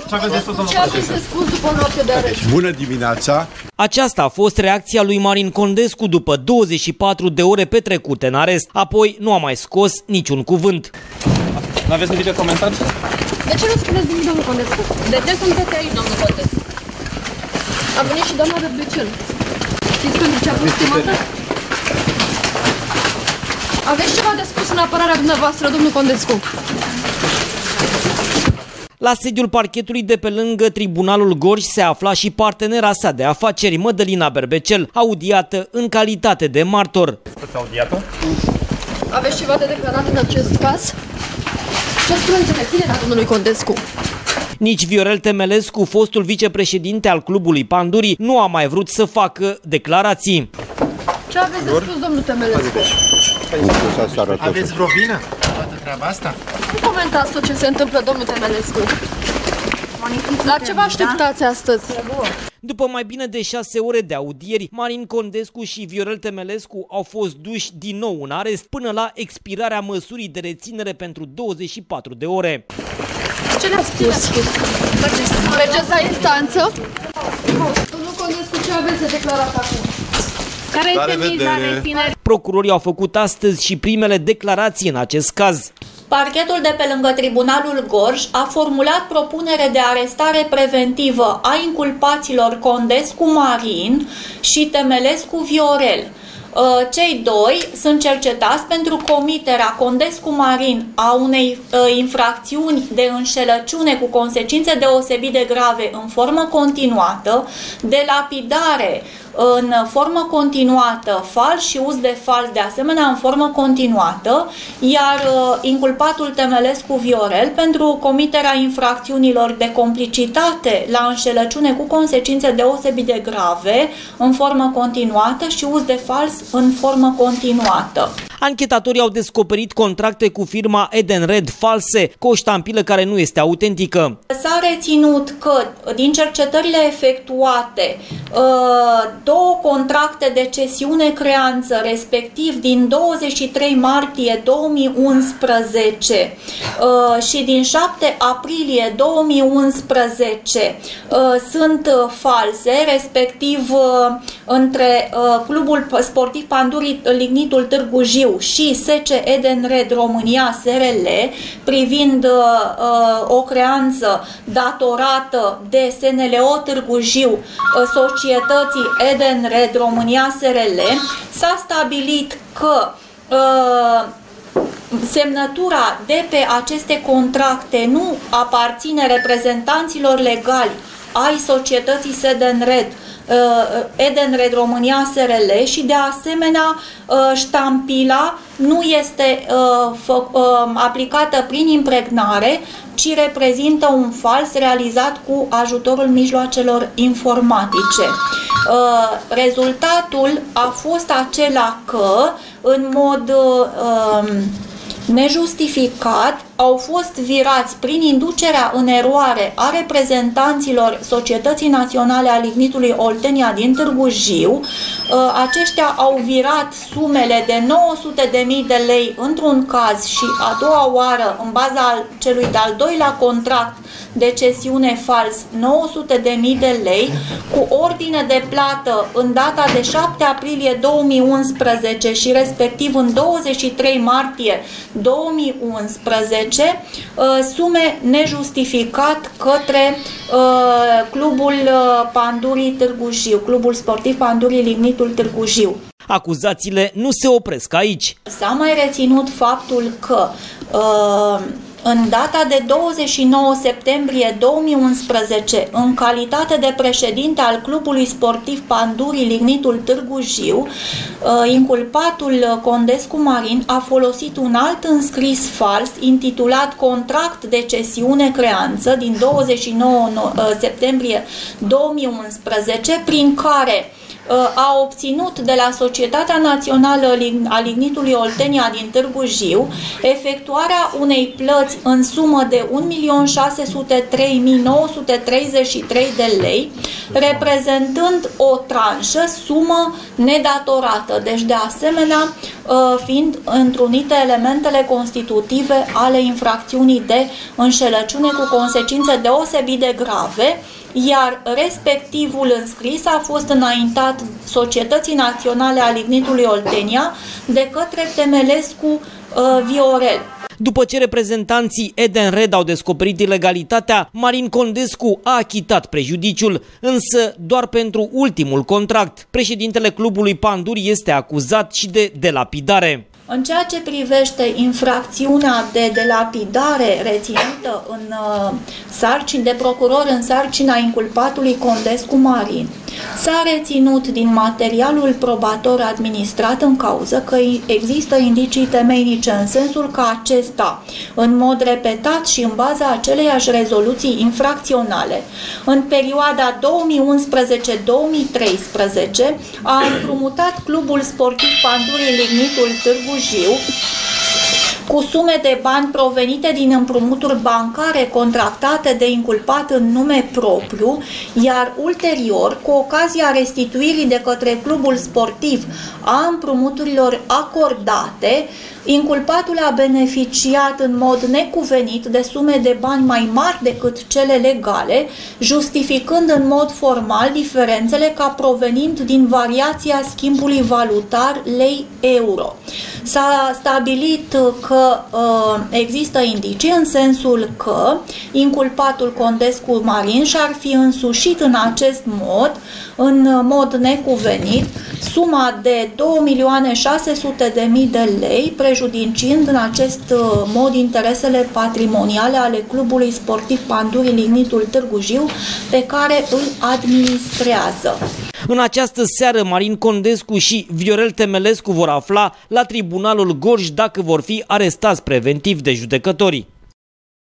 Ce aveți de spus, domnul? Ce aveți de spus după noapte de arestă? Bună dimineața! Aceasta a fost reacția lui Marin Condescu după 24 de ore petrecute în arest. Apoi nu a mai scos niciun cuvânt. N-aveți nimic de comentat? De ce nu spuneți nimic, domnul Condescu? De ce sunteți aici, domnul Condescu? A venit și doamna Berbecel. Știți pentru ce a fost chemată? Aveți ceva de spus în apărarea dumneavoastră, domnul Condescu? La sediul parchetului de pe lângă Tribunalul Gorj se afla și partenera sa de afaceri, Mădălina Berbecel, audiată în calitate de martor. Audiată? Aveți ceva de declarat în acest caz? Ce spuneți de nefinerea domnului Condescu? Nici Viorel Temelescu, fostul vicepreședinte al clubului Pandurii, nu a mai vrut să facă declarații. Ce aveți de spus, domnul Temelescu? Aveți vreo vină toată treaba asta? Nu comentați tot ce se întâmplă, domnul Temelescu. La ce vă așteptați astăzi? După mai bine de 6 ore de audieri, Marin Condescu și Viorel Temelescu au fost duși din nou în arest până la expirarea măsurii de reținere pentru 24 de ore. Ce le-a spus? Mergeți la instanță? Domnul Condescu, ce aveți de declarat acum? Care este miza reținerii? Procurorii au făcut astăzi și primele declarații în acest caz. Parchetul de pe lângă Tribunalul Gorj a formulat propunere de arestare preventivă a inculpaților Condescu Marin și Temelescu Viorel. Cei doi sunt cercetați pentru comiterea Condescu Marin a unei infracțiuni de înșelăciune cu consecințe deosebit de grave în formă continuată, de lapidare în formă continuată, fals și uz de fals de asemenea în formă continuată, iar inculpatul Temelescu Viorel pentru comiterea infracțiunilor de complicitate la înșelăciune cu consecințe deosebit de grave în formă continuată și uz de fals în formă continuată. Anchetatorii au descoperit contracte cu firma Edenred false, cu o ștampilă care nu este autentică. S-a reținut că din cercetările efectuate, două contracte de cesiune-creanță, respectiv din 23 martie 2011 și din 7 aprilie 2011 sunt false, respectiv între Clubul Sportiv Pandurii Lignitul Târgu Jiu și SC Edenred România SRL privind o creanță datorată de SNLO Târgu Jiu societății Edenred România SRL, s-a stabilit că semnătura de pe aceste contracte nu aparține reprezentanților legali ai societății Edenred România SRL și de asemenea ștampila nu este aplicată prin impregnare, ci reprezintă un fals realizat cu ajutorul mijloacelor informatice. Rezultatul a fost acela că în mod nejustificat au fost virați prin inducerea în eroare a reprezentanților Societății Naționale a Lignitului Oltenia din Târgu Jiu. Aceștia au virat sumele de 900.000 de lei într-un caz și a doua oară, în baza celui de-al doilea contract de cesiune fals, 900.000 de lei, cu ordine de plată în data de 7 aprilie 2011 și respectiv în 23 martie 2011, sume nejustificat către Clubul Pandurii Târgu Jiu, Clubul Sportiv Pandurii Lignitul Târgu Jiu. Acuzațiile nu se opresc aici. S-a mai reținut faptul că în data de 29 septembrie 2011, în calitate de președinte al Clubului Sportiv Pandurii Lignitul Târgu Jiu, inculpatul Condescu Marin a folosit un alt înscris fals intitulat Contract de cesiune-creanță din 29 septembrie 2011, prin care a obținut de la Societatea Națională a Lignitului Oltenia din Târgu Jiu efectuarea unei plăți în sumă de 1.603.933 de lei, reprezentând o tranșă sumă nedatorată. Deci, de asemenea, fiind întrunite elementele constitutive ale infracțiunii de înșelăciune cu consecințe deosebit de grave, iar respectivul înscris a fost înaintat Societății Naționale a Lignitului Oltenia de către Temelescu Viorel. După ce reprezentanții Edenred au descoperit ilegalitatea, Marin Condescu a achitat prejudiciul, însă doar pentru ultimul contract. Președintele clubului Panduri este acuzat și de delapidare. În ceea ce privește infracțiunea de delapidare reținută în sarcini de procuror în sarcina inculpatului Condescu Marin, s-a reținut din materialul probator administrat în cauză că există indicii temeinice în sensul că acesta, în mod repetat și în baza aceleiași rezoluții infracționale, în perioada 2011-2013, a împrumutat clubul sportiv Pandurii Lignitul Târgu Jiu cu sume de bani provenite din împrumuturi bancare contractate de inculpat în nume propriu, iar ulterior, cu ocazia restituirii de către clubul sportiv a împrumuturilor acordate, inculpatul a beneficiat în mod necuvenit de sume de bani mai mari decât cele legale, justificând în mod formal diferențele ca provenind din variația schimbului valutar lei-euro. S-a stabilit că există indicii în sensul că inculpatul Condescu Marin și-ar fi însușit în mod necuvenit, suma de 2.600.000 de lei, prejudiciind în acest mod interesele patrimoniale ale clubului sportiv Pandurii Lignitul Târgu Jiu, pe care îl administrează. În această seară, Marin Condescu și Viorel Temelescu vor afla la Tribunalul Gorj dacă vor fi arestați preventiv de judecătorii.